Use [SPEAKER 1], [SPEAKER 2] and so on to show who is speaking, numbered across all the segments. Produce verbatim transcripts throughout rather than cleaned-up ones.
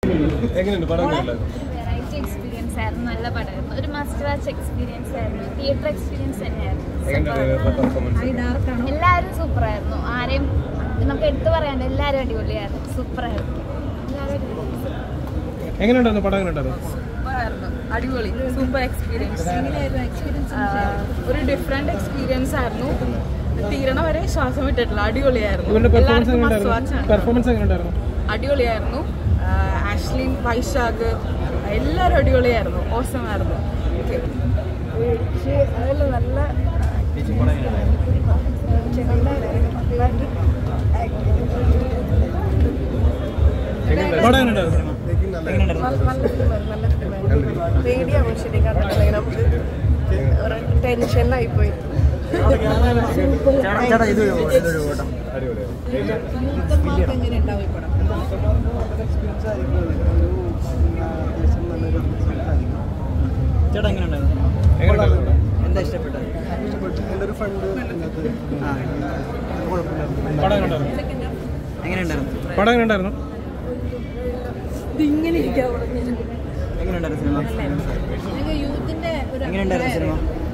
[SPEAKER 1] എങ്ങനെയുണ്ട് പടം?
[SPEAKER 2] Variety experience ആയിരുന്നു, നല്ല പടമായിരുന്നു, ഒരു മസ്റ്റ് വാച്ച് എക്സ്പീരിയൻസ് ആയിരുന്നു, തിയേറ്റർ എക്സ്പീരിയൻസ് തന്നെയായിരുന്നു. എല്ലാവരും സൂപ്പറായിരുന്നു, ആരെയും നമുക്ക് എടുത്തു പറയാണ്ട് എല്ലാവരും അടിപൊളിയായിരുന്നു, സൂപ്പറായിരുന്നു.
[SPEAKER 1] എങ്ങനെയുണ്ടായിരുന്നു പടം? എങ്ങനെയുണ്ടായിരുന്നു?
[SPEAKER 3] സൂപ്പറായിരുന്നു, അടിപൊളി, സൂപ്പർ എക്സ്പീരിയൻസ്. ഒരു ഡിഫറെന്റ് എക്സ്പീരിയൻസ് ആയിരുന്നു, തീരണ വരെ ശ്വാസം വിട്ടിട്ടില്ല, അടിപൊളിയായിരുന്നു. അടിപൊളിയായിരുന്നു. ആഷ്ലിൻ, വൈശാഖ് എല്ലാവരും അടിപൊളിയായിരുന്നു, ഓസമായിരുന്നു. നല്ല പേടിയാവും ശരി, കണ്ടിട്ടുണ്ടെങ്കിൽ നമുക്ക് ഒരു ടെൻഷനിലായി പോയി.
[SPEAKER 4] ചേട്ടാ എങ്ങനെയുണ്ടായിരുന്നു? എന്താ ഇഷ്ടപ്പെട്ടത്?
[SPEAKER 1] എൻ്റെ ഒരു ഫ്രണ്ട്
[SPEAKER 4] എങ്ങനെയുണ്ടായിരുന്നു?
[SPEAKER 1] പടം എങ്ങനെയുണ്ടായിരുന്നു?
[SPEAKER 4] എങ്ങനെയുണ്ടായിരുന്നു സിനിമ? എങ്ങനെയുണ്ടായിരുന്നു സിനിമ?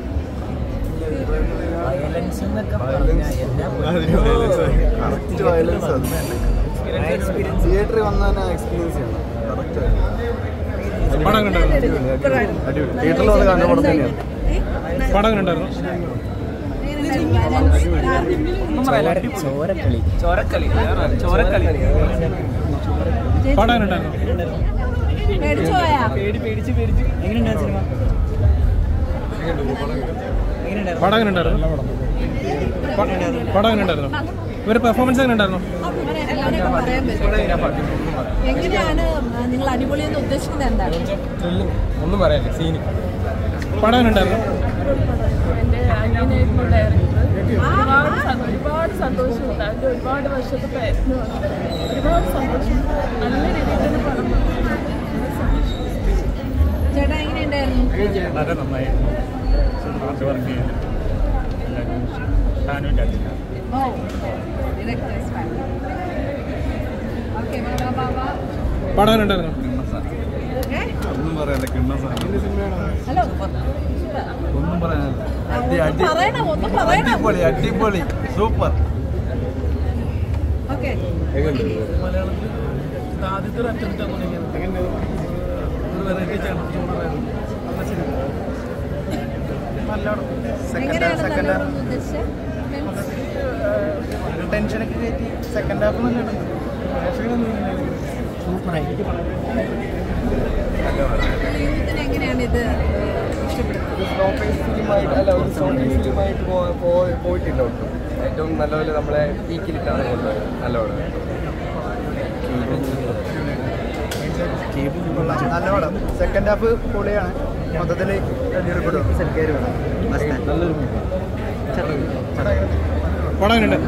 [SPEAKER 1] തിയേറ്ററിൽ വന്ന എക്സ്പീരിയൻസ് ചെയ്യണം. പടം കണ്ടായിരുന്നു? തിയേറ്ററിൽ വന്ന് കണ്ട പടം തന്നെയാണ്. പടം കണ്ടായിരുന്നു?
[SPEAKER 4] ചോരക്കളി ചോരക്കളി ചോരക്കളി
[SPEAKER 1] പടം കണ്ടായിരുന്നു?
[SPEAKER 4] പേടിച്ച് പേടിച്ച്. എങ്ങനെയുണ്ടായിരുന്നു സിനിമ?
[SPEAKER 1] പടം എങ്ങനെയുണ്ടായിരുന്നു? പടം എങ്ങനെയുണ്ടായിരുന്നു? ഇവരുടെ പെർഫോമൻസ് എങ്ങനെയുണ്ടായിരുന്നു?
[SPEAKER 3] എങ്ങനെയാണ് നിങ്ങൾ അടിപൊളി എന്ന് ഉദ്ദേശിക്കുന്നത്? എന്താണ്
[SPEAKER 1] ഒന്നും പറയാനില്ല, സീന്. പടം എങ്ങനെയുണ്ടായിരുന്നു?
[SPEAKER 3] എൻ്റെ അനിയനായിരുന്നു ഡയറക്ടർ. ഒരുപാട് ഒരുപാട് സന്തോഷമുണ്ട്, അതിൻ്റെ ഒരുപാട് വർഷത്തെ പ്രയത്നമാണ്, ഒരുപാട് സന്തോഷം. നല്ല രീതിയിൽ തന്നെ പടം. ചേട്ടാ എങ്ങനെയുണ്ടായിരുന്നു?
[SPEAKER 5] വളരെ നന്നായിരുന്നു. ഹാർഡ് വർക്ക് ചെയ്ത്
[SPEAKER 1] പടം എങ്ങനെയുണ്ടായിരുന്നു?
[SPEAKER 5] ഒന്നും പറയാനില്ല, കിണ്ണ ഒന്നും പറയാനില്ല. അടിപൊളി അടിപൊളി സൂപ്പർ. മലയാളത്തിൽ ആദ്യത്തെ ഒരു അറ്റംപ്റ്റ് ഒരു വെറൈറ്റി ചെയ്യണം. നല്ല ടെൻഷനൊക്കെ കയറ്റി സെക്കൻഡ് ഹാഫ് നല്ലുണ്ട്.
[SPEAKER 4] സൂപ്പറായി.
[SPEAKER 3] എങ്ങനെയാണ് ഇത് ഇഷ്ടപ്പെടുന്നത്?
[SPEAKER 6] സ്ലോ പേസ് ഫിലിമായിട്ട് അല്ല, ഒരു സോണി ഫിലിമായിട്ട് പോയിട്ടില്ല ഒട്ടും. ഏറ്റവും നല്ലപോലെ നമ്മളെ പീക്കിലിട്ടാണ് കൊണ്ടുപോയത്. നല്ലോണം
[SPEAKER 5] നല്ല പടം. സെക്കൻഡ് ഹാഫ് പൊളിയാണ്. മൊത്തത്തിൽ
[SPEAKER 1] പടം എങ്ങനെയുണ്ട്?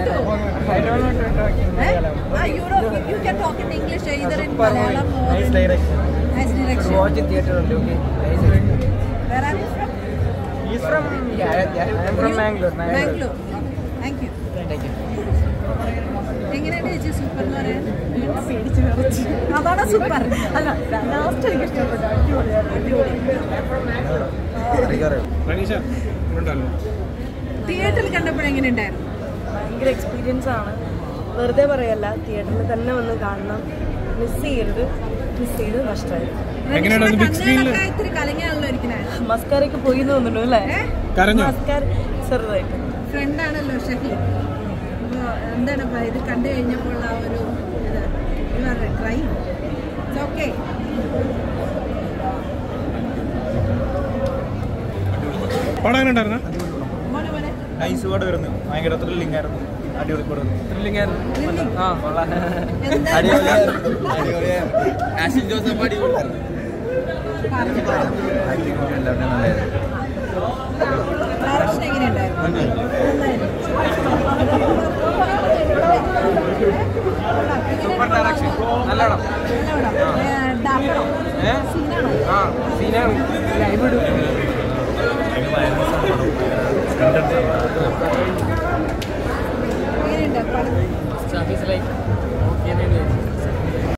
[SPEAKER 3] You can talk in English either in Malayalam or
[SPEAKER 6] nice direction.
[SPEAKER 3] Nice direction.
[SPEAKER 6] Watch in theater only, okay?
[SPEAKER 3] Where are you from?
[SPEAKER 6] He's from yeah, yeah, I'm from Bangalore.
[SPEAKER 3] Bangalore. Thank you.
[SPEAKER 6] Thank you.
[SPEAKER 3] എങ്ങനെയാണ് ചേച്ചി super എന്ന് പറയാൻ? അതാണ് super. അല്ല last എനിക്ക് ഇഷ്ടപ്പെട്ടു. തിയേറ്ററിൽ കണ്ടപ്പോൾ എങ്ങനെ ഉണ്ടായിരുന്നു?
[SPEAKER 7] ഭയങ്കര എക്സ്പീരിയൻസ് ആണ്, വെറുതെ പറയല്ല, തിയേറ്ററിൽ തന്നെ വന്ന് കാണണം. മിസ് ചെയ്യരുത്, മിസ് ചെയ്ത് നഷ്ടമായി.
[SPEAKER 3] ഇത്തിരി കലങ്ങിയാണല്ലോ ഇരിക്കുന്നത്.
[SPEAKER 7] മസ്കാരൊക്കെ പോയി തോന്നുന്നു അല്ലേ? മസ്കാര ചെറുതായിട്ട്.
[SPEAKER 3] ഫ്രണ്ടാണല്ലോ ഷഹീൽ. എന്താണ് ഇത് കണ്ടു കഴിഞ്ഞപ്പോൾ ആ ഒരു ഇത് ട്രൈ ഓക്കെ.
[SPEAKER 1] പടം എങ്ങനെയുണ്ടായിരുന്നു?
[SPEAKER 5] നൈസ് പടം വരുന്നു. ഭയങ്കര ത്രില്ലിംഗ് ആയിരുന്നു. അടിപൊളി പടം.
[SPEAKER 6] ത്രില്ലിംഗ് ആയിരുന്നു. ആ ആഷിൻ ജോസഫ് അടിപൊളിയായിരുന്നു. Super direction. നല്ല പടം. ആ സീനാണ്. Stuff is like okay.